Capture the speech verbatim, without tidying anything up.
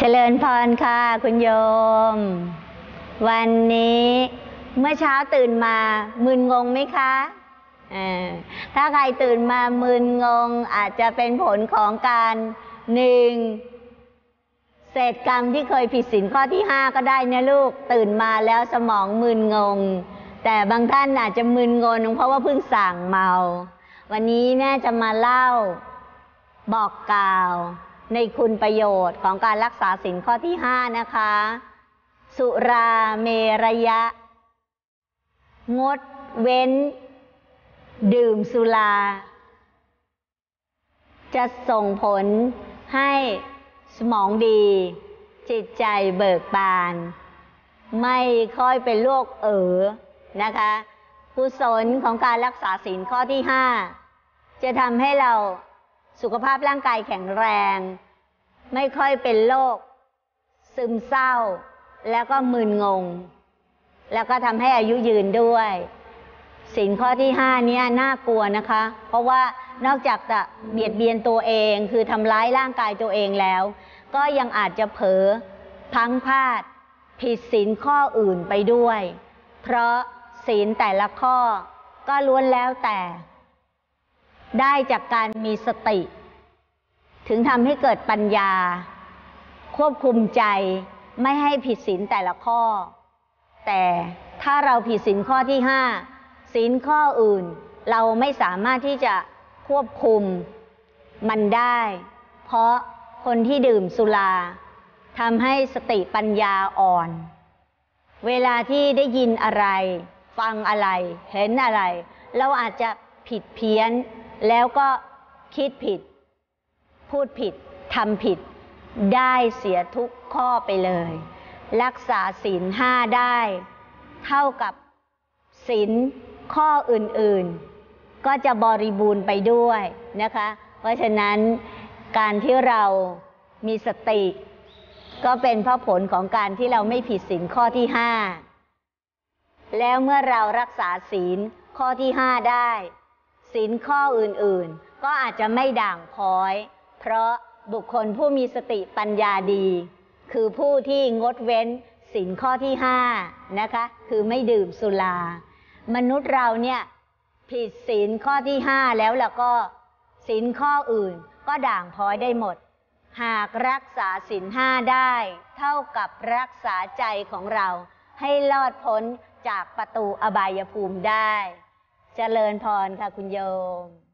ริญพรค่ะคุณโยมวันนี้เมื่อเช้าตื่นมามึนงงไหมคะถ้าใครตื่นมามึนงงอาจจะเป็นผลของการหนึ่งเศษกรรมที่เคยผิดศีลข้อที่ห้าก็ได้นะลูกตื่นมาแล้วสมองมึนงงแต่บางท่านอาจจะมึนงงเพราะว่าเพิ่งสั่งเมาวันนี้แม่จะมาเล่าบอกกล่าวในคุณประโยชน์ของการรักษาศีลข้อที่ห้านะคะสุราเมรยะงดเว้นดื่มสุราจะส่งผลให้สมองดีจิตใจเบิกบานไม่ค่อยเป็นโรคเอ๋อนะคะกุศลของการรักษาศีลข้อที่ห้าจะทำให้เราสุขภาพร่างกายแข็งแรงไม่ค่อยเป็นโรคซึมเศร้าแล้วก็มึนงงแล้วก็ทำให้อายุยืนด้วยศีลข้อที่ห้านี้น่ากลัวนะคะเพราะว่านอกจากจะเบียดเบียนตัวเองคือทำร้ายร่างกายตัวเองแล้วก็ยังอาจจะเผลอพลั้งพลาดผิดศีลข้ออื่นไปด้วยเพราะศีลแต่ละข้อก็ล้วนแล้วแต่ได้จากการมีสติถึงทำให้เกิดปัญญาควบคุมใจไม่ให้ผิดศีลแต่ละข้อแต่ถ้าเราผิดศีลข้อที่ห้าศีลข้ออื่นเราไม่สามารถที่จะควบคุมมันได้เพราะคนที่ดื่มสุราทำให้สติปัญญาอ่อนเวลาที่ได้ยินอะไรฟังอะไรเห็นอะไรเราอาจจะผิดเพี้ยนแล้วก็คิดผิดพูดผิดทำผิดได้เสียทุกข้อไปเลยรักษาศีลห้าได้เท่ากับศีลข้ออื่นๆก็จะบริบูรณ์ไปด้วยนะคะเพราะฉะนั้นการที่เรามีสติก็เป็นเพราะผลของการที่เราไม่ผิดศีลข้อที่ห้าแล้วเมื่อเรารักษาศีลข้อที่ห้าได้ศีลข้ออื่นๆก็อาจจะไม่ด่างพร้อยเพราะบุคคลผู้มีสติปัญญาดีคือผู้ที่งดเว้นศีลข้อที่ห้านะคะคือไม่ดื่มสุรามนุษย์เราเนี่ยผิดศีลข้อที่ห้าแล้วแล้วก็ศีลข้ออื่นก็ด่างพร้อยได้หมดหากรักษาศีลห้าได้เท่ากับรักษาใจของเราให้รอดพ้นจากประตูอบายภูมิได้เจริญพรค่ะคุณโยม